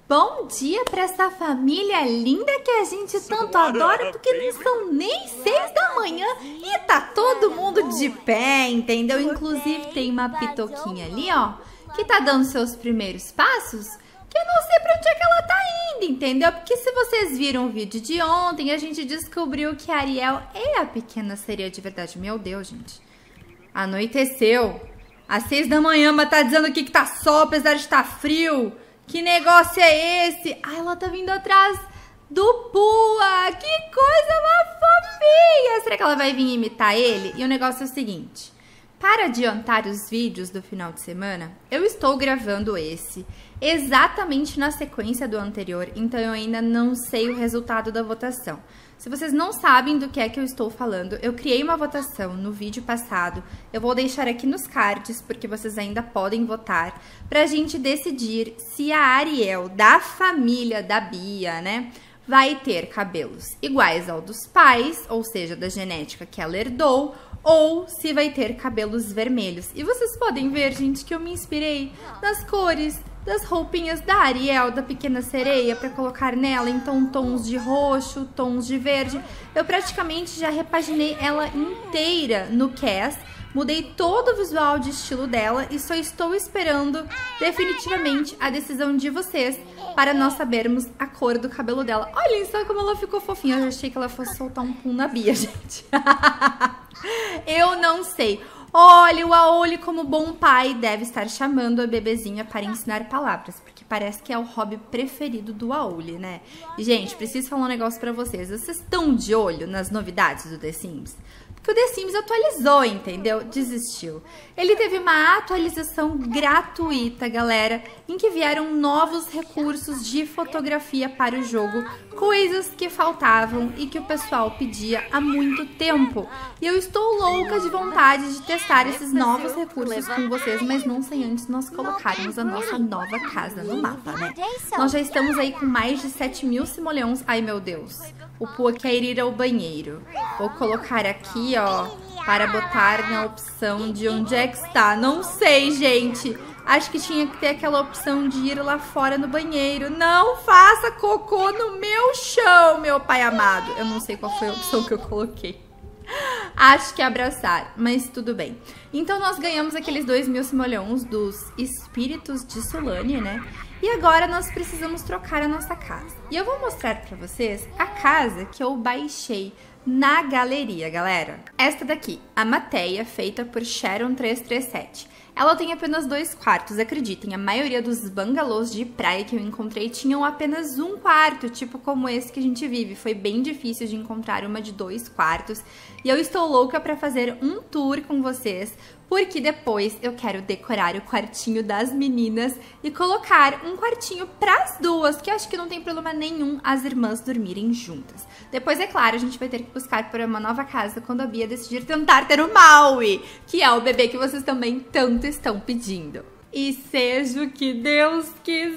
Bom dia para essa família linda que a gente tanto adora, porque não são nem 6 da manhã e tá todo mundo de pé, entendeu? Inclusive tem uma pitoquinha ali, ó, que tá dando seus primeiros passos, que eu não sei pra onde é que ela tá indo, entendeu? Porque se vocês viram o vídeo de ontem, a gente descobriu que a Ariel é a pequena sereia de verdade. Meu Deus, gente. Anoiteceu. Às 6 da manhã, mas tá dizendo aqui que tá sol, apesar de estar frio. Que negócio é esse? Ai, ela tá vindo atrás do Pua. Que coisa mais fofinha. Será que ela vai vir imitar ele? E o negócio é o seguinte. Para adiantar os vídeos do final de semana, eu estou gravando esse exatamente na sequência do anterior, então eu ainda não sei o resultado da votação. Se vocês não sabem do que é que eu estou falando, eu criei uma votação no vídeo passado, eu vou deixar aqui nos cards, porque vocês ainda podem votar, pra gente decidir se a Ariel da família da Bia, né, vai ter cabelos iguais ao dos pais, ou seja, da genética que ela herdou, ou se vai ter cabelos vermelhos. E vocês podem ver, gente, que eu me inspirei nas cores das roupinhas da Ariel, da Pequena Sereia, para colocar nela, então tons de roxo, tons de verde. Eu praticamente já repaginei ela inteira no Cast, mudei todo o visual de estilo dela e só estou esperando definitivamente a decisão de vocês para nós sabermos a cor do cabelo dela. Olhem só como ela ficou fofinha, eu já achei que ela fosse soltar um pum na Bia, gente. Eu não sei. Olha, o Aoli, como bom pai, deve estar chamando a bebezinha para ensinar palavras, porque parece que é o hobby preferido do Aoli, né? E, gente, preciso falar um negócio pra vocês. Vocês estão de olho nas novidades do The Sims? Porque o The Sims atualizou, entendeu? Desistiu. Ele teve uma atualização gratuita, galera, em que vieram novos recursos de fotografia para o jogo, coisas que faltavam e que o pessoal pedia há muito tempo. E eu estou louca de vontade de testar esses novos recursos com vocês, mas não sem antes nós colocarmos a nossa nova casa no mapa, né? Nós já estamos aí com mais de 7.000 simoleons. Ai, meu Deus. O Pua quer ir ao banheiro. Vou colocar aqui, ó, para botar na opção de onde é que está. Não sei, gente. Acho que tinha que ter aquela opção de ir lá fora no banheiro. Não faça cocô no meu chão, meu pai amado. Eu não sei qual foi a opção que eu coloquei. Acho que é abraçar, mas tudo bem. Então nós ganhamos aqueles 2.000 simoleons dos espíritos de Solânia, né? E agora nós precisamos trocar a nossa casa. E eu vou mostrar pra vocês a casa que eu baixei na galeria, galera. Esta daqui, a Mateia, feita por Sharon 337. Ela tem apenas 2 quartos, acreditem, a maioria dos bangalôs de praia que eu encontrei tinham apenas 1 quarto, tipo como esse que a gente vive. Foi bem difícil de encontrar uma de 2 quartos. E eu estou louca pra fazer um tour com vocês, porque depois eu quero decorar o quartinho das meninas e colocar um quartinho pras duas, que eu acho que não tem problema nenhum as irmãs dormirem juntas. Depois, é claro, a gente vai ter que buscar por uma nova casa quando a Bia decidir tentar ter o Maui, que é o bebê que vocês também tanto estão pedindo. E seja o que Deus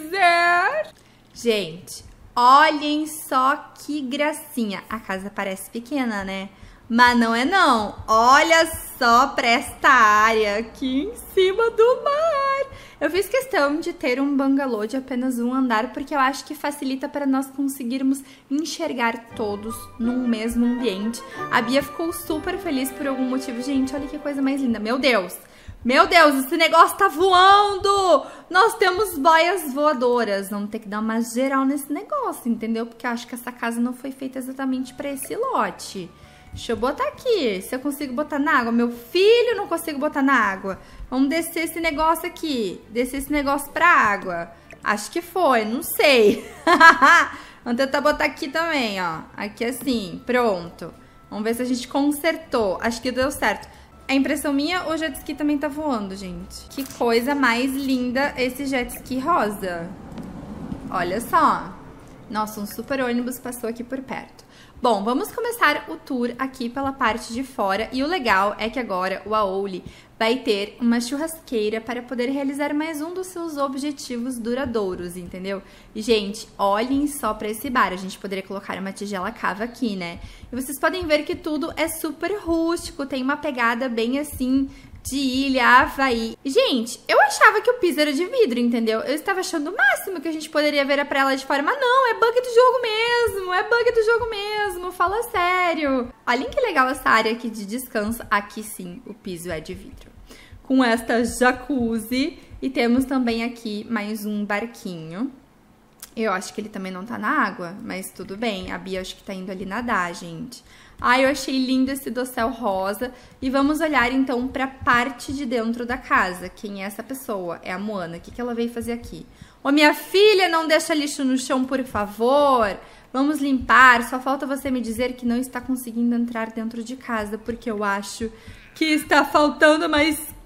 quiser. Gente, olhem só que gracinha. A casa parece pequena, né? Mas não é não. Olha só pra esta área aqui em cima do mar. Eu fiz questão de ter um bangalô de apenas 1 andar, porque eu acho que facilita para nós conseguirmos enxergar todos num mesmo ambiente. A Bia ficou super feliz por algum motivo. Gente, olha que coisa mais linda. Meu Deus! Meu Deus, esse negócio tá voando! Nós temos boias voadoras. Vamos ter que dar uma geral nesse negócio, entendeu? Porque eu acho que essa casa não foi feita exatamente para esse lote. Deixa eu botar aqui, se eu consigo botar na água. Meu filho, não consigo botar na água. Vamos descer esse negócio aqui. Descer esse negócio pra água. Acho que foi, não sei. Vamos tentar botar aqui também, ó. Aqui assim, pronto. Vamos ver se a gente consertou. Acho que deu certo. É impressão minha ou o jet ski também tá voando, gente? Que coisa mais linda esse jet ski rosa. Olha só. Nossa, um super ônibus passou aqui por perto. Bom, vamos começar o tour aqui pela parte de fora e o legal é que agora o Aoli vai ter uma churrasqueira para poder realizar mais um dos seus objetivos duradouros, entendeu? E, gente, olhem só para esse bar, a gente poderia colocar uma tigela cava aqui, né? E vocês podem ver que tudo é super rústico, tem uma pegada bem assim de Ilha Havaí. Gente, eu achava que o piso era de vidro, entendeu? Eu estava achando o máximo que a gente poderia ver a praia de fora, mas não, é bug do jogo mesmo, é bug do jogo mesmo, fala sério. Olhem que legal essa área aqui de descanso. Aqui sim, o piso é de vidro. Com esta jacuzzi, e temos também aqui mais um barquinho. Eu acho que ele também não tá na água, mas tudo bem. A Bia acho que tá indo ali nadar, gente. Ai, eu achei lindo esse dossel rosa. E vamos olhar, então, pra parte de dentro da casa. Quem é essa pessoa? É a Moana. O que que ela veio fazer aqui? Ô, minha filha, não deixa lixo no chão, por favor. Vamos limpar. Só falta você me dizer que não está conseguindo entrar dentro de casa, porque eu acho que está faltando uma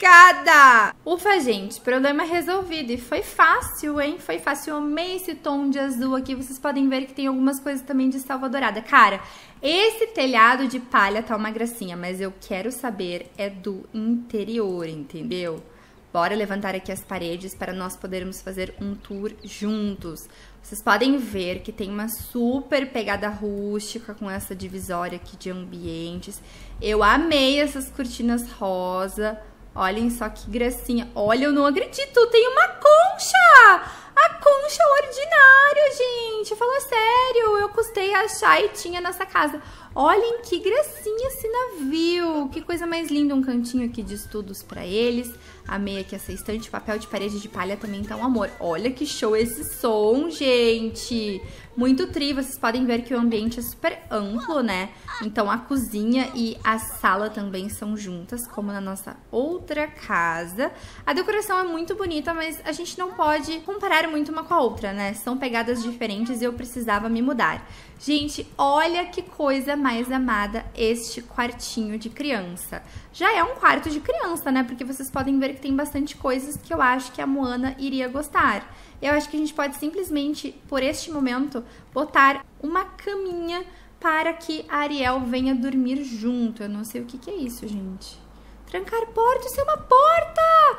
escada. Ufa, gente, problema resolvido. E foi fácil, hein? Foi fácil. Eu amei esse tom de azul aqui. Vocês podem ver que tem algumas coisas também de salva dourada. Cara, esse telhado de palha tá uma gracinha, mas eu quero saber é do interior, entendeu? Bora levantar aqui as paredes para nós podermos fazer um tour juntos. Vocês podem ver que tem uma super pegada rústica com essa divisória aqui de ambientes. Eu amei essas cortinas rosa. Olhem só que gracinha. Olha, eu não acredito, tem uma concha! A concha ordinária, gente. Fala sério, eu custei achar e tinha nessa casa. Olhem que gracinha esse navio. Que coisa mais linda, um cantinho aqui de estudos pra eles. Amei aqui essa estante, papel de parede de palha também tá um amor. Olha que show esse som, gente. Muito tri, vocês podem ver que o ambiente é super amplo, né? Então a cozinha e a sala também são juntas, como na nossa outra casa. A decoração é muito bonita, mas a gente não pode comparar muito uma com a outra, né? São pegadas diferentes e eu precisava me mudar. Gente, olha que coisa mais amada este quartinho de criança. Já é um quarto de criança, né? Porque vocês podem ver que tem bastante coisas que eu acho que a Moana iria gostar. Eu acho que a gente pode simplesmente, por este momento, botar uma caminha para que a Ariel venha dormir junto. Eu não sei o que é isso, gente. Trancar porta, isso é uma porta!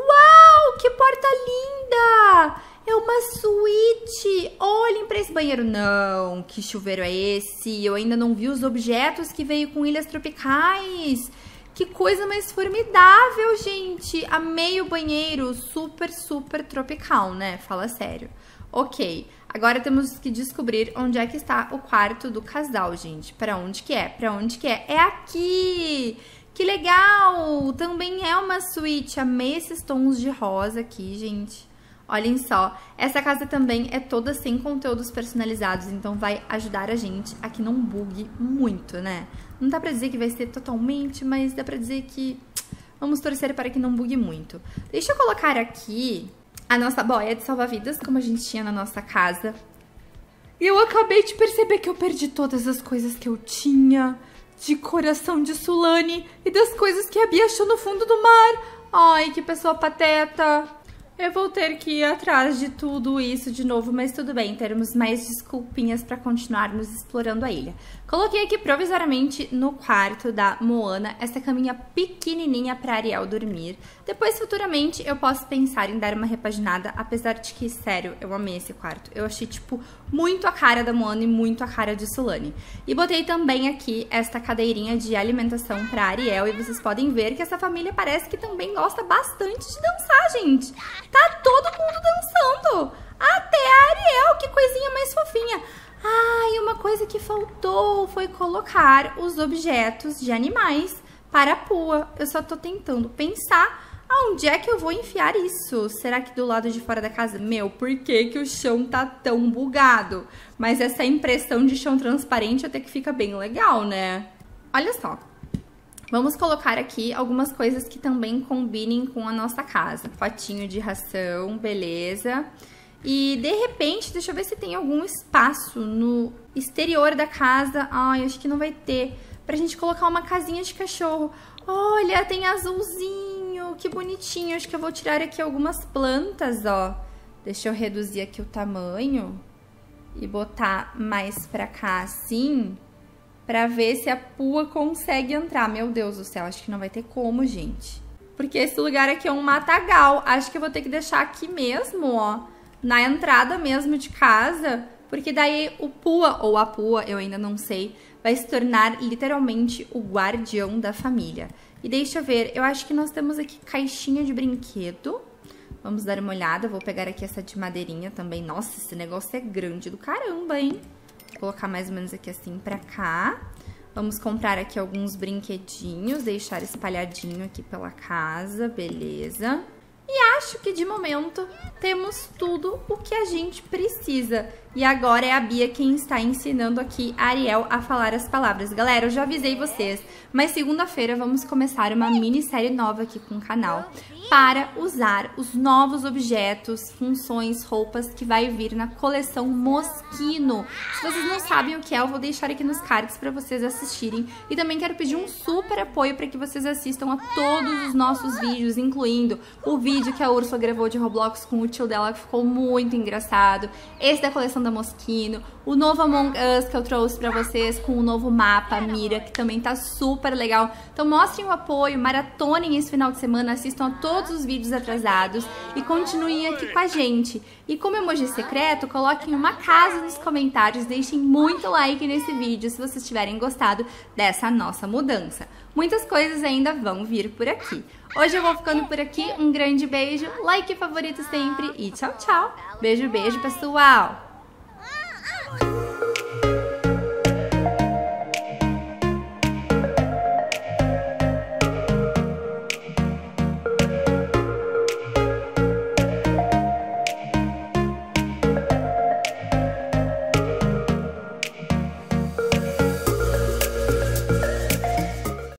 Uau, que porta linda! É uma suíte. Olhem para esse banheiro. Não, que chuveiro é esse? Eu ainda não vi os objetos que veio com Ilhas Tropicais. Que coisa mais formidável, gente. Amei o banheiro. Super, super tropical, né? Fala sério. Ok, agora temos que descobrir onde é que está o quarto do casal, gente. Pra onde que é? Pra onde que é? É aqui! Que legal! Também é uma suíte. Amei esses tons de rosa aqui, gente. Olhem só, essa casa também é toda sem conteúdos personalizados, então vai ajudar a gente a que não bugue muito, né? Não dá pra dizer que vai ser totalmente, mas dá pra dizer que vamos torcer para que não bugue muito. Deixa eu colocar aqui a nossa boia de salva-vidas, como a gente tinha na nossa casa. E eu acabei de perceber que eu perdi todas as coisas que eu tinha de coração de Sulane e das coisas que a Bia achou no fundo do mar. Ai, que pessoa pateta. Eu vou ter que ir atrás de tudo isso de novo, mas tudo bem, teremos mais desculpinhas para continuarmos explorando a ilha. Coloquei aqui provisoriamente no quarto da Moana essa caminha pequenininha para Ariel dormir. Depois, futuramente, eu posso pensar em dar uma repaginada, apesar de que, sério, eu amei esse quarto. Eu achei, tipo, muito a cara da Moana e muito a cara de Sulane. E botei também aqui esta cadeirinha de alimentação para Ariel e vocês podem ver que essa família parece que também gosta bastante de dançar, gente. Tá todo mundo dançando. Até a Ariel, que coisinha mais fofinha. Ah, e uma coisa que faltou foi colocar os objetos de animais para a Pua. Eu só tô tentando pensar aonde é que eu vou enfiar isso. Será que do lado de fora da casa? Meu, por que que o chão tá tão bugado? Mas essa impressão de chão transparente até que fica bem legal, né? Olha só. Vamos colocar aqui algumas coisas que também combinem com a nossa casa. Potinho de ração, beleza. E, de repente, deixa eu ver se tem algum espaço no exterior da casa. Ai, acho que não vai ter. Pra gente colocar uma casinha de cachorro. Olha, tem azulzinho, que bonitinho. Acho que eu vou tirar aqui algumas plantas, ó. Deixa eu reduzir aqui o tamanho e botar mais pra cá, assim, pra ver se a Pua consegue entrar. Meu Deus do céu, acho que não vai ter como, gente. Porque esse lugar aqui é um matagal. Acho que eu vou ter que deixar aqui mesmo, ó, na entrada mesmo de casa, porque daí o Pua, ou a Pua, eu ainda não sei, vai se tornar literalmente o guardião da família. E deixa eu ver, eu acho que nós temos aqui caixinha de brinquedo. Vamos dar uma olhada, vou pegar aqui essa de madeirinha também. Nossa, esse negócio é grande do caramba, hein? Vou colocar mais ou menos aqui assim pra cá. Vamos comprar aqui alguns brinquedinhos, deixar espalhadinho aqui pela casa, beleza. E acho que de momento temos tudo o que a gente precisa. E agora é a Bia quem está ensinando aqui a Ariel a falar as palavras. Galera, eu já avisei vocês, mas segunda-feira vamos começar uma minissérie nova aqui com o canal para usar os novos objetos, funções, roupas que vai vir na coleção Moschino. Se vocês não sabem o que é, eu vou deixar aqui nos cards para vocês assistirem. E também quero pedir um super apoio para que vocês assistam a todos os nossos vídeos, incluindo o vídeo que a Úrsula gravou de Roblox com o tio dela, que ficou muito engraçado, esse da coleção da Moschino, o novo Among Us que eu trouxe pra vocês com o novo mapa Mira, que também tá super legal. Então mostrem o apoio, maratonem esse final de semana, assistam a todos os vídeos atrasados e continuem aqui com a gente. E como emoji secreto, coloquem uma casa nos comentários, deixem muito like nesse vídeo se vocês tiverem gostado dessa nossa mudança. Muitas coisas ainda vão vir por aqui. Hoje eu vou ficando por aqui, um grande beijo, like e favorito sempre e tchau, tchau. Beijo, beijo, pessoal!